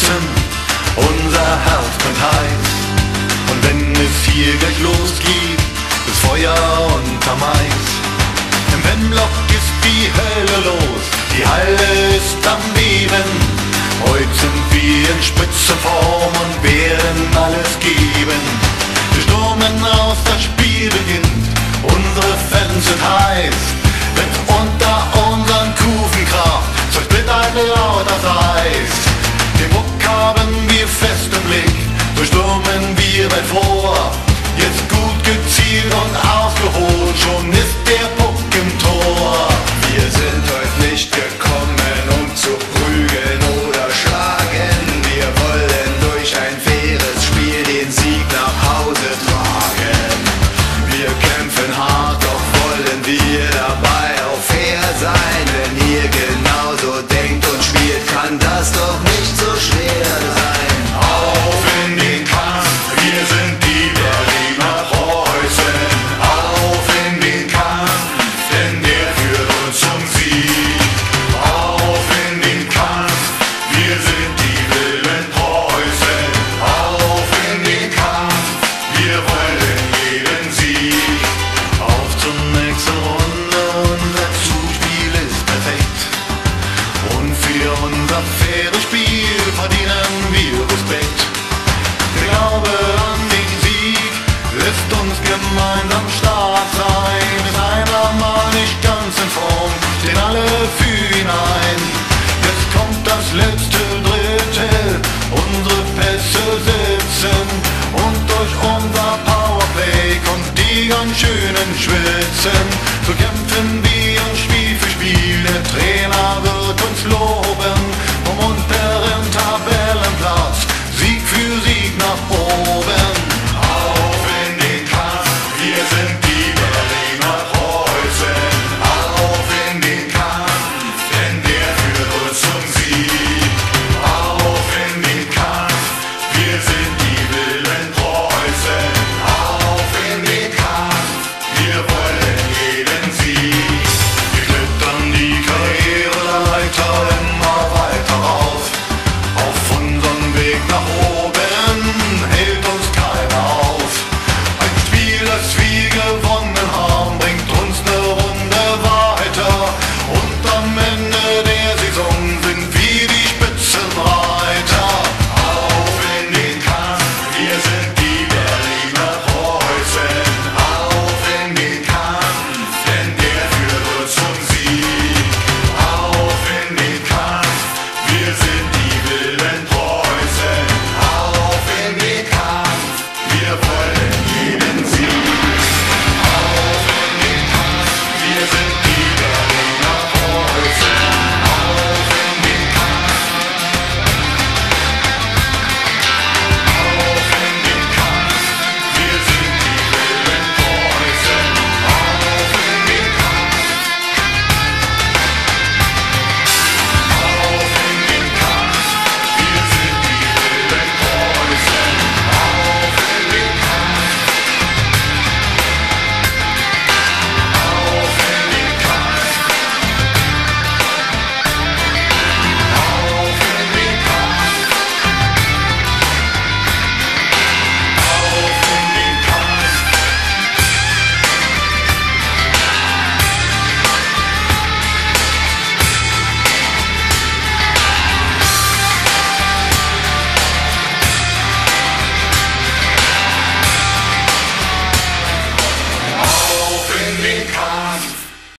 Herzen, unser Herz brennt heiß. Und wenn es hier gleich losgeht, ist Feuer unterm Eis. Im Wemblok ist die Hölle los, die Halle ist am Beben. Heute sind wir in Spitzenform und werden alles geben. Wir stürmen aus, das Spiel beginnt, unsere Fans sind heiß. Wenn's unter unseren Kufen kracht, zersplit ein lautes Eis. Den Puck haben wir fest im Blick, so stürmen wir weit vor. Jetzt gut gezielt und ausgeholt, schon ist der Puck im Tor. Wir sind heute nicht gekommen, um zu prügeln oder schlagen. Wir wollen durch ein faires Spiel den Sieg nach Hause tragen. Wir kämpfen hart, doch wollen wir dabei auch fair sein. Wenn ihr genauso denkt und spielt, kann das doch nicht so schwer sein. Auf in den Kampf, wir sind die Berliner Preußen. Auf in den Kampf, denn der führt uns zum Sieg. Auf in den Kampf, wir sind die wilden Preußen. Auf in den Kampf, wir wollen jeden Sieg. Auf zur nächsten Runde, unser Zuspiel ist perfekt. Und für unser faires Spiel verdienen wir Respekt. Der Glaube an den Sieg lässt uns gemeinsam stark sein. Ist einer mal nicht ganz in Form, den alle